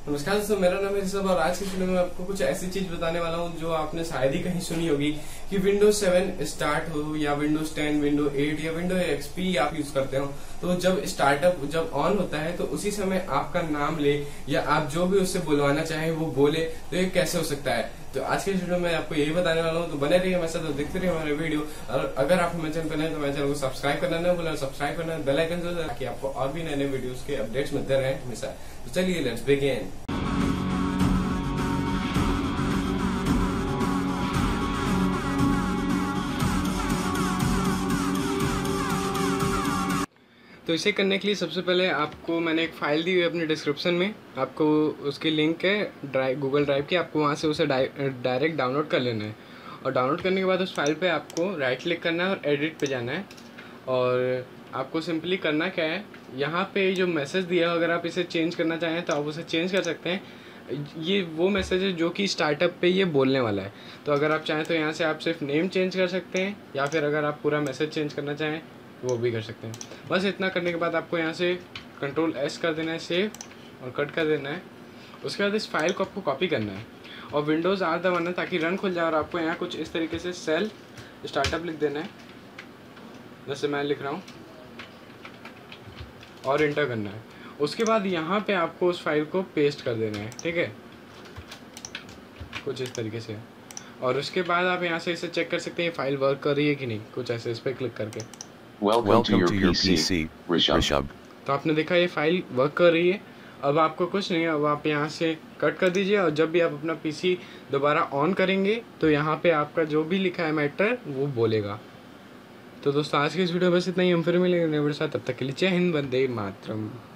नमस्कार दोस्तों, मेरा नाम है ऋषभ और आज की वीडियो में आपको कुछ ऐसी चीज बताने वाला हूँ जो आपने शायद ही कहीं सुनी होगी कि विंडोज 7 स्टार्ट हो या विंडोज 10, विंडोज 8 या विंडोज एक्सपी आप यूज करते हो तो जब स्टार्टअप जब ऑन होता है तो उसी समय आपका नाम ले या आप जो भी उससे बुलवाना चाहे वो बोले, तो ये कैसे हो सकता है। तो आज के वीडियो में आपको यही बताने वाला हूँ, तो बने रहिए हमारे साथ, तो देखते रहिए हमारे वीडियो। और अगर आप हमारे चैनल पर नए तो हमारे चैनल को सब्सक्राइब करना ना भूलें, सब्सक्राइब करना, बेल आइकन जरूर, ताकि आपको और भी नए नए वीडियोस के अपडेट्स मिलते रहे हमेशा। तो चलिए लेट्स बिगिन। तो इसे करने के लिए सबसे पहले आपको मैंने एक फ़ाइल दी हुई है अपने डिस्क्रिप्शन में, आपको उसकी लिंक है गूगल ड्राइव की, आपको वहाँ से उसे डायरेक्ट डाउनलोड कर लेना है। और डाउनलोड करने के बाद उस फाइल पे आपको राइट क्लिक करना है और एडिट पे जाना है। और आपको सिंपली करना क्या है, यहाँ पे जो मैसेज दिया है अगर आप इसे चेंज करना चाहें तो आप उसे चेंज कर सकते हैं। ये वो मैसेज है जो कि स्टार्टअप पे ये बोलने वाला है। तो अगर आप चाहें तो यहाँ से आप सिर्फ नेम चेंज कर सकते हैं, या फिर अगर आप पूरा मैसेज चेंज करना चाहें वो भी कर सकते हैं। बस इतना करने के बाद आपको यहाँ से Ctrl+S कर देना है, सेव और कट कर देना है। उसके बाद इस फाइल को आपको कॉपी करना है और विंडोज़ R दबाना है ताकि रन खुल जाए। और आपको यहाँ कुछ इस तरीके से सेल स्टार्टअप लिख देना है, जैसे मैं लिख रहा हूँ, और इंटर करना है। उसके बाद यहाँ पे आपको उस फाइल को पेस्ट कर देना है, ठीक है, कुछ इस तरीके से। और उसके बाद आप यहाँ से इसे चेक कर सकते हैं फाइल वर्क कर रही है कि नहीं, कुछ ऐसे इस पर क्लिक करके। Welcome to your PC, Rishabh. तो आपने देखा ये फाइल वर्क कर रही है। अब आपको कुछ नहीं है, अब आप यहाँ से कट कर दीजिए और जब भी आप अपना पीसी दोबारा ऑन करेंगे तो यहाँ पे आपका जो भी लिखा है मैटर वो बोलेगा। तो दोस्तों आज की इस वीडियो में बस इतना ही, हम फिर मिलेंगे नए वीडियो के साथ, तब तक के लिए जय हिंद, वंदे मातरम।